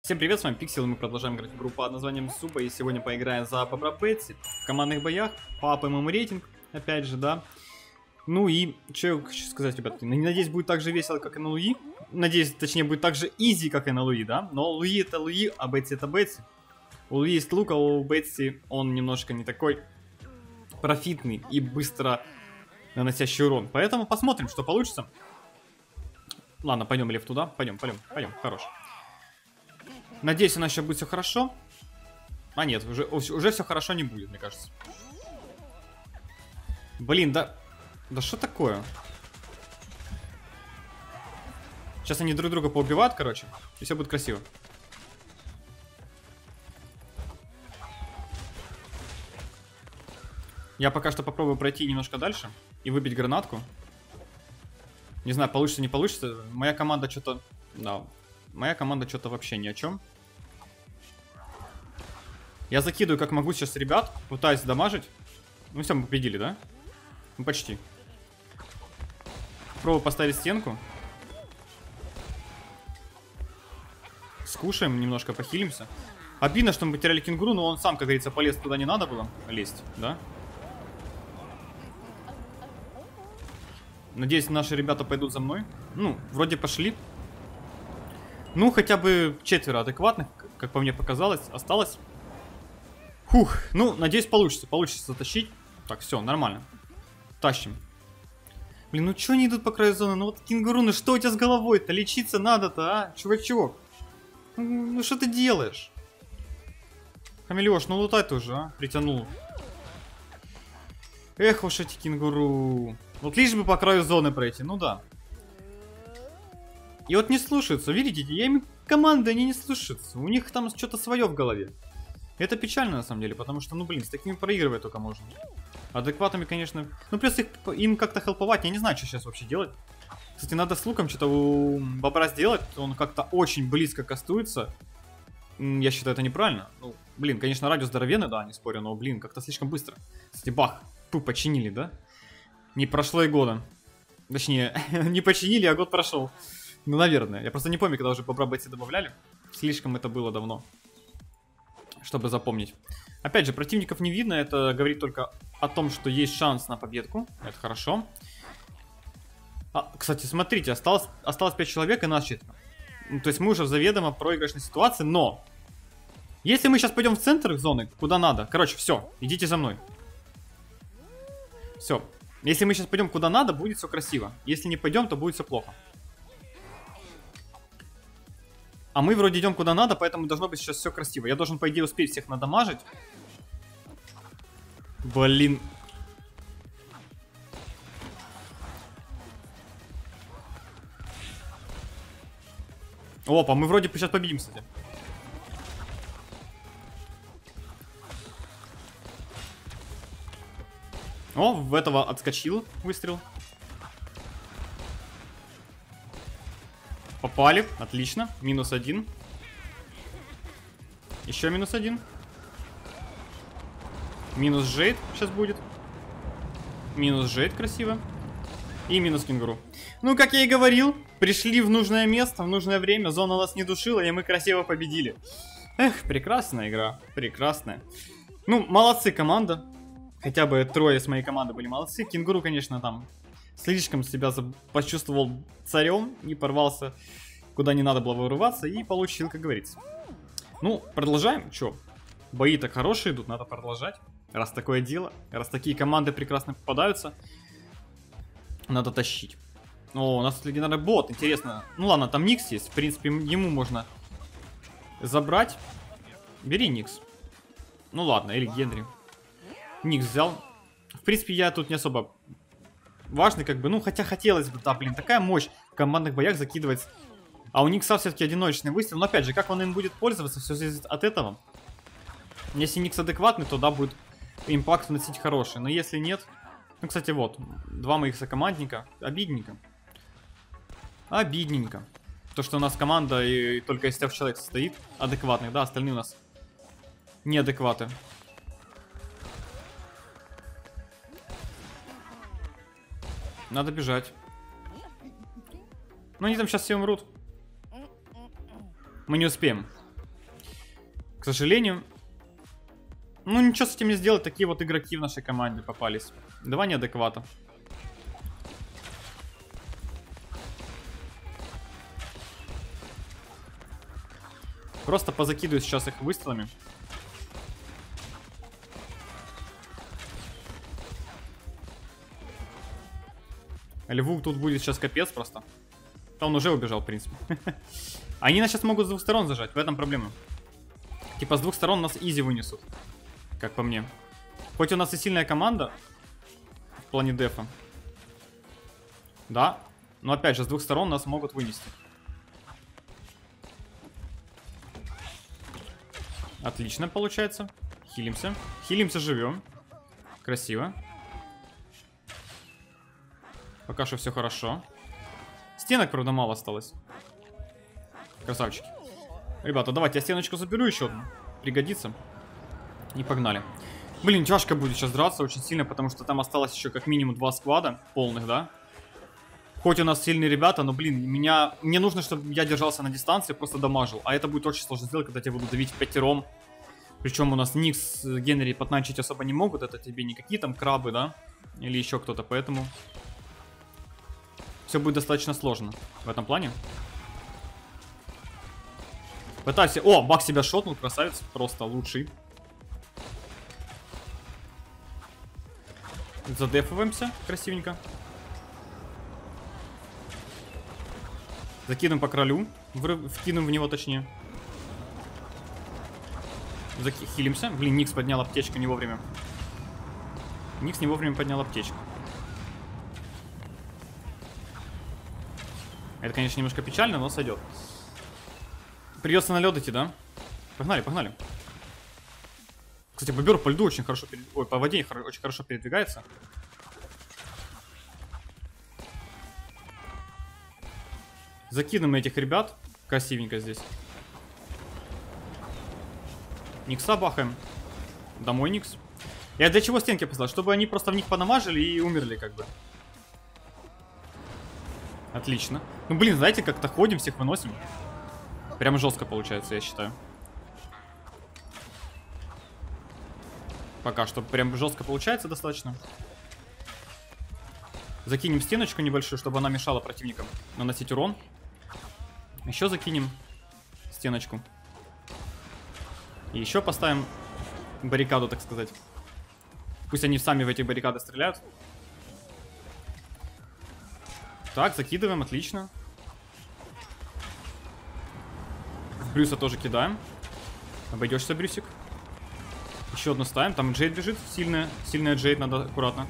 Всем привет, с вами Пиксел, и мы продолжаем играть в игру под названием Суба, и сегодня поиграем за Бобра Бетси в командных боях, по ему рейтинг, опять же, да. Ну и, что я хочу сказать, ребят, надеюсь, будет так же весело, как и на Луи. Надеюсь, точнее, будет так же изи, как и на Луи, да. Но Луи это Луи, а Бетси это Бетси. У Луи есть лук, а у Бетси он немножко не такой профитный и быстро наносящий урон. Поэтому посмотрим, что получится. Ладно, пойдем, Лев, туда. Пойдем, хорош. Надеюсь, у нас сейчас будет все хорошо. А нет, уже все хорошо не будет, мне кажется. Блин, да что такое? Сейчас они друг друга поубивают, короче, и все будет красиво. Я пока что попробую пройти немножко дальше и выбить гранатку. Не знаю, получится, не получится. Моя команда что-то... Да, моя команда что-то вообще ни о чем. Я закидываю как могу сейчас ребят, пытаюсь дамажить. Ну все, мы победили, да? Ну почти. Пробую поставить стенку. Скушаем, немножко похилимся. Обидно, что мы потеряли кенгуру, но он сам, как говорится, полез туда, не надо было лезть, да? Надеюсь, наши ребята пойдут за мной. Ну, вроде пошли. Ну, хотя бы 4 адекватных, как по мне показалось, осталось. Фух, ну, надеюсь, получится затащить. Так, все, нормально. Тащим. Блин, ну чё они идут по краю зоны? Ну вот, кенгуру, ну что у тебя с головой-то? Лечиться надо-то, а? Чувачок. Ну что ты делаешь? Хамелеош, ну лутай тоже, а? Притянул. Эх уж эти кенгуру. Вот лишь бы по краю зоны пройти, ну да. И вот не слушаются, видите, я им команды, они не слушаются. У них там что-то свое в голове. Это печально на самом деле, потому что, ну блин, с такими проигрывать только можно. Адекватами, конечно. Ну плюс им как-то хелповать, я не знаю, что сейчас вообще делать. Кстати, надо с луком что-то у бобра сделать, он как-то очень близко кастуется. Я считаю, это неправильно. Ну, блин, конечно, радиус здоровенный, да, не спорю, но, блин, как-то слишком быстро. Кстати, бах, починили, да? Не прошло и года. Точнее, не починили, а год прошел. Ну, наверное. Я просто не помню, когда уже бобра Бетси добавляли. Слишком это было давно, чтобы запомнить. Опять же, противников не видно, это говорит только о том, что есть шанс на победку. Это хорошо. Кстати, смотрите, осталось 5 человек и нас 4. Ну, то есть мы уже в заведомо проигрышной ситуации, но... Если мы сейчас пойдем в центр зоны, куда надо... Короче, все, идите за мной. Все. Если мы сейчас пойдем куда надо, будет все красиво. Если не пойдем, то будет все плохо. А мы вроде идем куда надо, поэтому должно быть сейчас все красиво. Я должен, по идее, успеть всех надамажить. Блин. Опа, мы вроде сейчас победим, кстати. О, в этого отскочил выстрел. Попали, отлично. -1. Еще -1. Минус Джейд сейчас будет. Минус Джейд красиво. И минус кенгуру. Ну, как я и говорил, пришли в нужное место, в нужное время. Зона нас не душила, и мы красиво победили. Эх, прекрасная игра. Прекрасная. Ну, молодцы команда. Хотя бы трое с моей команды были молодцы. Кенгуру, конечно, там слишком себя почувствовал царем и порвался куда не надо было вырываться и получил, как говорится. Ну, продолжаем. Чё? Бои-то хорошие идут, надо продолжать. Раз такое дело, раз такие команды прекрасно попадаются, надо тащить. О, у нас легендарный бот, интересно. Ну ладно, там Никс есть, в принципе, ему можно забрать. Бери Никс. Ну ладно, или Генри. Никс взял. В принципе, я тут не особо важный, как бы, ну, хотя хотелось бы, да, блин, такая мощь в командных боях закидывать. А у Никса все-таки одиночный выстрел, но опять же, как он им будет пользоваться, все зависит от этого. Если Никс адекватный, то да, будет импакт вносить хороший, но если нет... Ну, кстати, вот, два моих сокомандника, обидненько. Обидненько. То, что у нас команда и только из 3 человек состоит, адекватных, да, остальные у нас неадекваты. Надо бежать. Ну, они там сейчас все умрут. Мы не успеем. К сожалению. Ну, ничего с этим не сделать. Такие вот игроки в нашей команде попались. Два неадеквата. Просто позакидываю сейчас их выстрелами. Льву тут будет сейчас капец просто. Он уже убежал, в принципе. Они нас сейчас могут с двух сторон зажать, в этом проблема. Типа с двух сторон нас изи вынесут. Как по мне. Хоть у нас и сильная команда в плане дефа. Да. Но опять же, с двух сторон нас могут вынести. Отлично получается. Хилимся. Хилимся, живем. Красиво. Пока что все хорошо. Стенок, правда, мало осталось. Красавчики. Ребята, давайте я стеночку заберу еще одну. Пригодится. И погнали. Блин, тяжко будет сейчас драться очень сильно, потому что там осталось еще как минимум 2 сквада полных, да? Хоть у нас сильные ребята, но, блин, мне нужно, чтобы я держался на дистанции, просто дамажил. А это будет очень сложно сделать, когда тебя будут давить пятером. Причем у нас Никс, Генри подначить особо не могут. Это тебе не какие там крабы, да? Или еще кто-то, поэтому... Все будет достаточно сложно в этом плане. Пытайся... О, Бак себя шотнул, красавец. Просто лучший. Задефываемся красивенько. Закинем по кролю. Вкинем в него точнее. Хилимся. Блин, Никс поднял аптечку не вовремя. Никс не вовремя поднял аптечку. Это, конечно, немножко печально, но сойдет. Придется на лед идти, да? Погнали, погнали. Кстати, бобер по льду очень хорошо... Ой, по воде очень хорошо передвигается. Закинем этих ребят. Красивенько здесь. Никса бахаем. Домой, Никс. Я для чего стенки поставил? Чтобы они просто в них понамажили и умерли, как бы. Отлично. Ну, блин, знаете, как-то ходим, всех выносим. Прям жестко получается, я считаю. Пока что прям жестко получается достаточно. Закинем стеночку небольшую, чтобы она мешала противникам наносить урон. Еще закинем стеночку. И еще поставим баррикаду, так сказать. Пусть они сами в эти баррикады стреляют. Так, закидываем, отлично. В Брюса тоже кидаем. Обойдешься, Брюсик. Еще одну ставим. Там Джейд бежит. Сильная Джейд, надо аккуратно.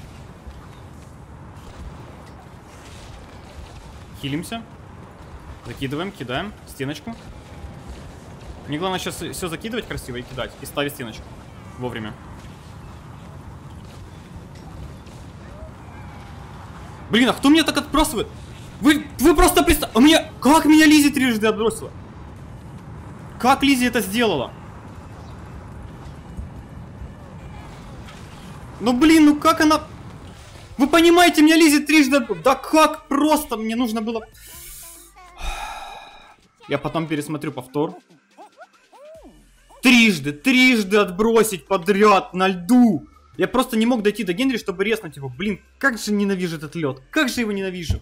Хилимся. Закидываем, кидаем. Стеночку. Мне главное сейчас все закидывать красиво и кидать. И ставить стеночку. Вовремя. Блин, а кто меня так отбрасывает? Вы просто представьте... Меня... Как меня Лизи трижды отбросила? Как Лизи это сделала? Ну блин, ну как она... Вы понимаете, меня Лизи трижды... Да как просто мне нужно было... Я потом пересмотрю повтор. Трижды отбросить подряд на льду. Я просто не мог дойти до Генри, чтобы резнуть его. Блин, как же ненавижу этот лед. Как же его ненавижу.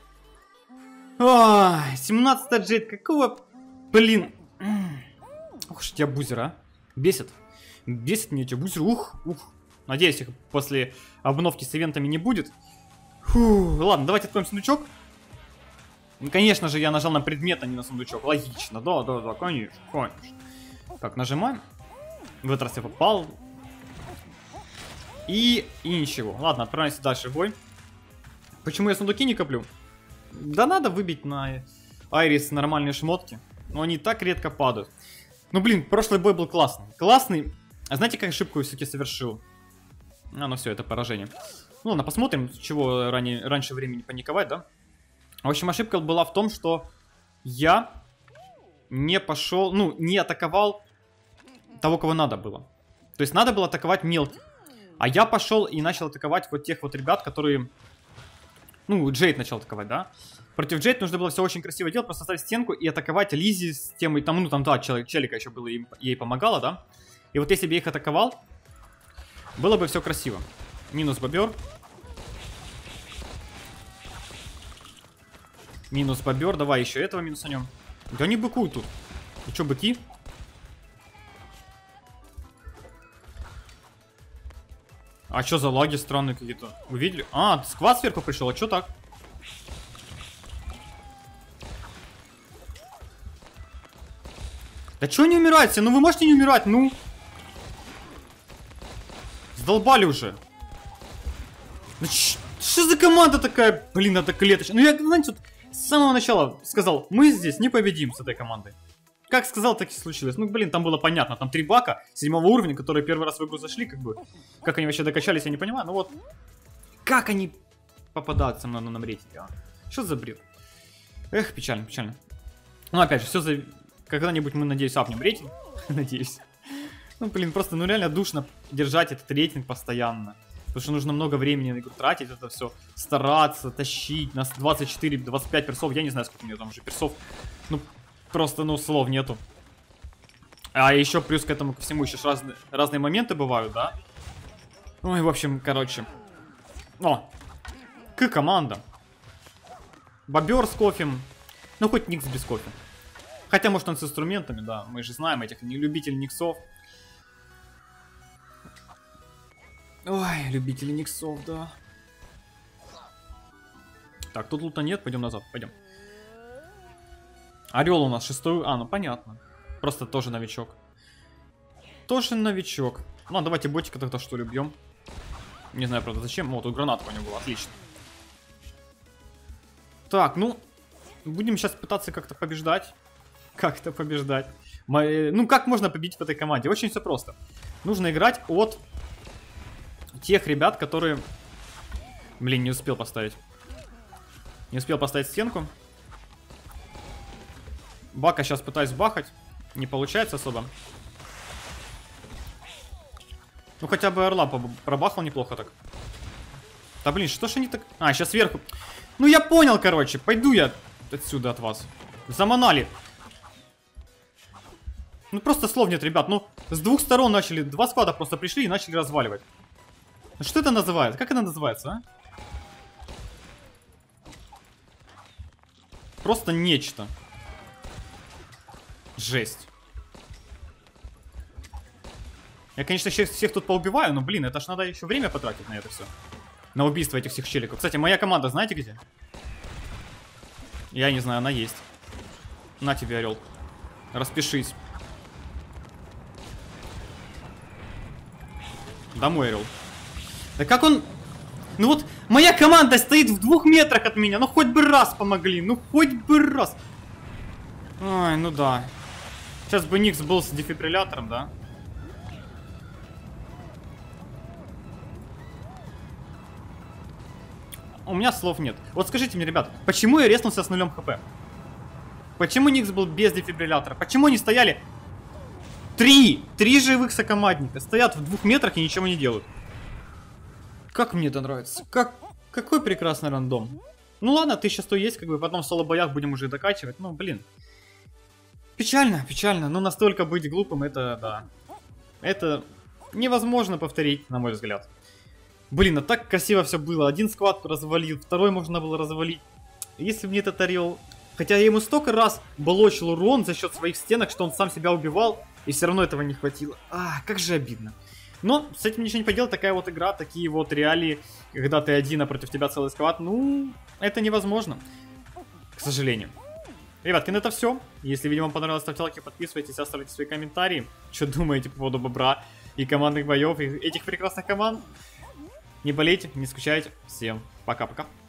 Ой, 17-й Джейд, какого... Блин. Ух ж тебя бузер, а. Бесит. Бесит мне эти бузеры. Ух. Надеюсь, их после обновки с ивентами не будет. Фу, ладно, давайте откроем сундучок. Конечно же, я нажал на предмет, а не на сундучок. Логично. Да, конечно. Так, нажимаем. В этот раз я попал. И ничего. Ладно, отправимся дальше в бой. Почему я сундуки не коплю? Да надо выбить на Айрис нормальные шмотки. Но они так редко падают. Ну блин, прошлый бой был классный. Классный. А знаете, как ошибку я все-таки совершил? Ну все, это поражение. Ну ладно, посмотрим, чего раньше времени паниковать, да? В общем, ошибка была в том, что я не пошел, ну, не атаковал того, кого надо было. То есть надо было атаковать мелких. А я пошел и начал атаковать вот тех вот ребят, которые Ну, Джейд начал атаковать, да? Против Джейд нужно было все очень красиво делать, просто ставить стенку и атаковать Лизи с тем, и там, ну, там, да, челика еще было, ей помогала, да? И вот если бы я их атаковал, было бы все красиво. Минус бобер. Минус бобер, давай еще этого минусанем. Да не быкуй тут. И что, быки? А что за лаги странные какие-то? Вы видели? А, сквад сверху пришел, а что так? Да что не умираете? Ну вы можете не умирать, ну? Сдолбали уже. Ну что за команда такая? Блин, это клеточная. Ну я, знаете, вот с самого начала сказал, мы здесь не победим с этой командой. Как сказал, так и случилось. Ну, блин, там было понятно. Там 3 бака 7 уровня, которые первый раз в игру зашли, как бы. Как они вообще докачались, я не понимаю. Ну вот, как они попадают со мной на рейтинге, а? Что за бред? Эх, печально, печально. Ну, опять же, все за... Когда-нибудь мы, надеюсь, апнем рейтинг. Надеюсь. Ну, блин, просто, ну, реально душно держать этот рейтинг постоянно. Потому что нужно много времени на игру тратить, это все. Стараться, тащить. Нас 24-25 персов. Я не знаю, сколько у меня там уже персов. Ну, просто, ну, слов нету. А еще плюс к этому ко всему еще разные моменты бывают, да? Ой, в общем, короче. О! Команда. Бобер с кофе. Ну, хоть Никс без кофе. Хотя, может, он с инструментами, да. Мы же знаем этих любителей Никсов. Ой, любители Никсов, да. Так, тут лута нет, пойдем назад, пойдем. Орел у нас 6-ю. А, ну понятно. Просто тоже новичок. Тоже новичок. Ну, давайте ботика тогда что ли убьем. Не знаю, правда, зачем. О, тут граната у него была, отлично. Так, ну, будем сейчас пытаться как-то побеждать. Как-то побеждать. Ну, как можно победить в этой команде? Очень все просто. Нужно играть от тех ребят, которые... Блин, не успел поставить. Не успел поставить стенку. Бака сейчас пытаюсь бахать. Не получается особо. Ну, хотя бы орла пробахал неплохо так. Да, блин, что ж они так... А, сейчас сверху. Ну, я понял, короче. Пойду я отсюда от вас. Заманали. Ну, просто слов нет, ребят. Ну, с двух сторон начали... 2 сквада просто пришли и начали разваливать. Что это называется? Как это называется, а? Просто нечто. Жесть. Я, конечно, всех тут поубиваю, но, блин, это ж надо еще время потратить на это все. На убийство этих всех челиков. Кстати, моя команда, знаете где? Я не знаю, она есть. На тебе, орел. Распишись. Домой, орел. Да как он... Ну вот, моя команда стоит в 2 метрах от меня. Ну хоть бы раз помогли. Ну хоть бы раз. Ой, ну да. Сейчас бы Никс был с дефибриллятором, да? У меня слов нет. Вот скажите мне, ребят, почему я резнулся с 0 хп? Почему Никс был без дефибриллятора? Почему они стояли... 3 живых сокомандника. Стоят в 2 метрах и ничего не делают. Как мне это нравится. Какой прекрасный рандом. Ну ладно, 1100 есть, как бы потом в соло-боях будем уже докачивать. Ну, блин. Печально, печально. Но настолько быть глупым, это, да. Это невозможно повторить, на мой взгляд. Блин, а так красиво все было. Один сквад развалил, второй можно было развалить. Если бы не этот орел... Хотя я ему столько раз блочил урон за счет своих стенок, что он сам себя убивал, и все равно этого не хватило. А, как же обидно. Но с этим ничего не поделать, такая вот игра, такие вот реалии, когда ты один, а против тебя целый сквад, ну, это невозможно, к сожалению. Ребятки, на это все. Если видео вам понравилось, ставьте лайки, подписывайтесь, оставляйте свои комментарии. Что думаете по поводу бобра и командных боев, и этих прекрасных команд. Не болейте, не скучайте. Всем пока-пока.